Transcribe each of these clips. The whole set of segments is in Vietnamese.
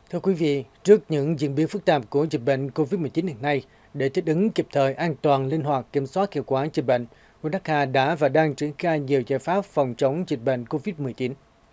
Thưa quý vị, trước những diễn biến phức tạp của dịch bệnh COVID-19 hiện nay, để thích ứng kịp thời, an toàn, linh hoạt, kiểm soát hiệu quả dịch bệnh, huyện Đắc Hà đã và đang triển khai nhiều giải pháp phòng chống dịch bệnh COVID-19.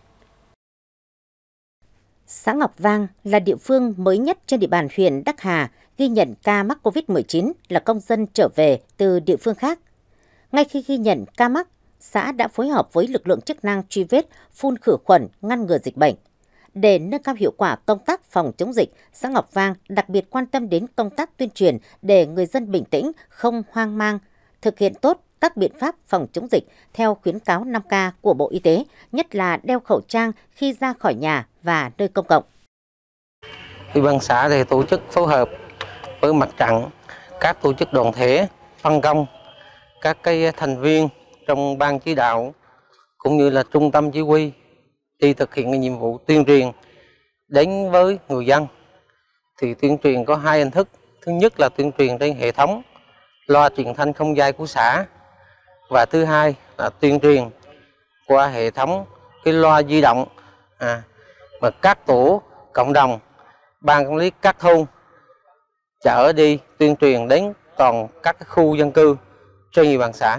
Xã Ngọc Vang là địa phương mới nhất trên địa bàn huyện Đắc Hà ghi nhận ca mắc COVID-19 là công dân trở về từ địa phương khác. Ngay khi ghi nhận ca mắc, xã đã phối hợp với lực lượng chức năng truy vết, phun khử khuẩn, ngăn ngừa dịch bệnh. Để nâng cao hiệu quả công tác phòng chống dịch, xã Ngọc Vang đặc biệt quan tâm đến công tác tuyên truyền để người dân bình tĩnh, không hoang mang, thực hiện tốt các biện pháp phòng chống dịch theo khuyến cáo 5K của Bộ Y tế, nhất là đeo khẩu trang khi ra khỏi nhà và nơi công cộng. Ủy ban xã thì tổ chức phối hợp với mặt trận, các tổ chức đoàn thể, phân công các thành viên trong ban chỉ đạo cũng như là trung tâm chỉ huy đi thực hiện nhiệm vụ tuyên truyền đến với người dân. Thì tuyên truyền có hai hình thức. Thứ nhất là tuyên truyền trên hệ thống loa truyền thanh không dây của xã, và thứ hai là tuyên truyền qua hệ thống loa di động mà các tổ cộng đồng, ban quản lý các thôn chở đi tuyên truyền đến toàn các khu dân cư trên địa bàn xã.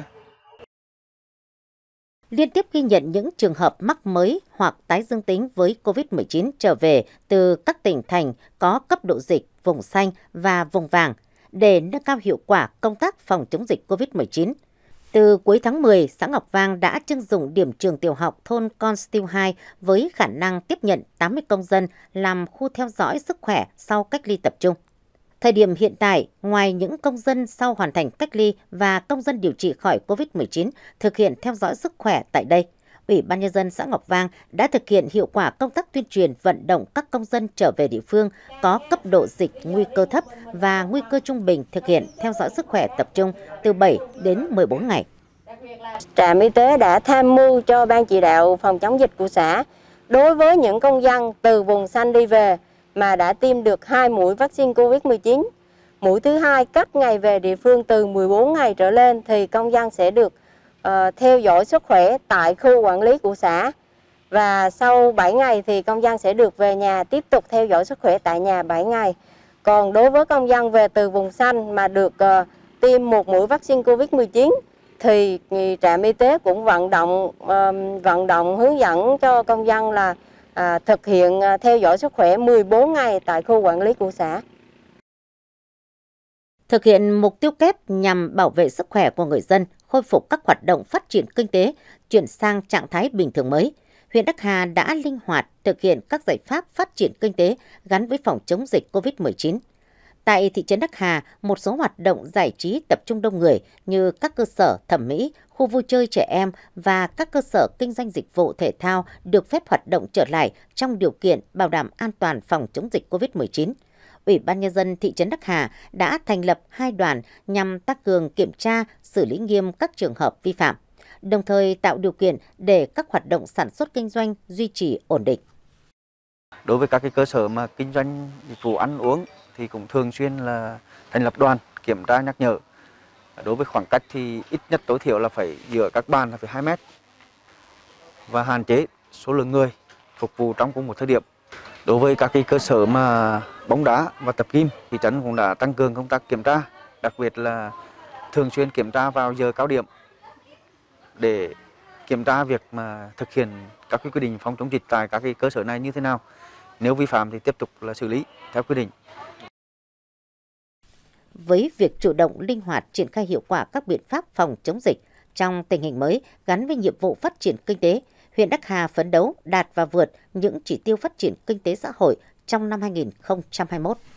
Liên tiếp ghi nhận những trường hợp mắc mới hoặc tái dương tính với COVID-19 trở về từ các tỉnh thành có cấp độ dịch vùng xanh và vùng vàng để nâng cao hiệu quả công tác phòng chống dịch COVID-19. Từ cuối tháng 10, xã Ngọc Vang đã trưng dụng điểm trường tiểu học thôn Con Stiêu 2 với khả năng tiếp nhận 80 công dân làm khu theo dõi sức khỏe sau cách ly tập trung. Thời điểm hiện tại, ngoài những công dân sau hoàn thành cách ly và công dân điều trị khỏi COVID-19 thực hiện theo dõi sức khỏe tại đây, Ủy ban Nhân dân xã Ngọc Vang đã thực hiện hiệu quả công tác tuyên truyền vận động các công dân trở về địa phương có cấp độ dịch nguy cơ thấp và nguy cơ trung bình thực hiện theo dõi sức khỏe tập trung từ 7 đến 14 ngày. Trạm y tế đã tham mưu cho Ban chỉ đạo phòng chống dịch của xã đối với những công dân từ vùng xanh đi về mà đã tiêm được 2 mũi vaccine COVID-19. Mũi thứ hai cách ngày về địa phương từ 14 ngày trở lên thì công dân sẽ được theo dõi sức khỏe tại khu quản lý của xã. Và sau 7 ngày thì công dân sẽ được về nhà tiếp tục theo dõi sức khỏe tại nhà 7 ngày. Còn đối với công dân về từ vùng xanh mà được tiêm 1 mũi vaccine COVID-19 thì trạm y tế cũng vận động hướng dẫn cho công dân là thực hiện theo dõi sức khỏe 14 ngày tại khu quản lý của xã. Thực hiện mục tiêu kép nhằm bảo vệ sức khỏe của người dân, khôi phục các hoạt động phát triển kinh tế, chuyển sang trạng thái bình thường mới, huyện Đắc Hà đã linh hoạt thực hiện các giải pháp phát triển kinh tế gắn với phòng chống dịch COVID-19. Tại thị trấn Đắc Hà, một số hoạt động giải trí tập trung đông người như các cơ sở thẩm mỹ, khu vui chơi trẻ em và các cơ sở kinh doanh dịch vụ thể thao được phép hoạt động trở lại trong điều kiện bảo đảm an toàn phòng chống dịch COVID-19. Ủy ban Nhân dân thị trấn Đắc Hà đã thành lập 2 đoàn nhằm tăng cường kiểm tra, xử lý nghiêm các trường hợp vi phạm, đồng thời tạo điều kiện để các hoạt động sản xuất kinh doanh duy trì ổn định. Đối với các cơ sở mà kinh doanh dịch vụ ăn uống thì cũng thường xuyên là thành lập đoàn kiểm tra nhắc nhở. Đối với khoảng cách thì ít nhất tối thiểu là phải giữa các bàn là phải 2 mét và hạn chế số lượng người phục vụ trong cùng một thời điểm. Đối với các cơ sở mà bóng đá và tập gym, thị trấn cũng đã tăng cường công tác kiểm tra, đặc biệt là thường xuyên kiểm tra vào giờ cao điểm để kiểm tra việc mà thực hiện các quy định phòng chống dịch tại các cơ sở này như thế nào. Nếu vi phạm thì tiếp tục là xử lý theo quy định. Với việc chủ động linh hoạt triển khai hiệu quả các biện pháp phòng chống dịch trong tình hình mới gắn với nhiệm vụ phát triển kinh tế, huyện Đắc Hà phấn đấu đạt và vượt những chỉ tiêu phát triển kinh tế xã hội trong năm 2021.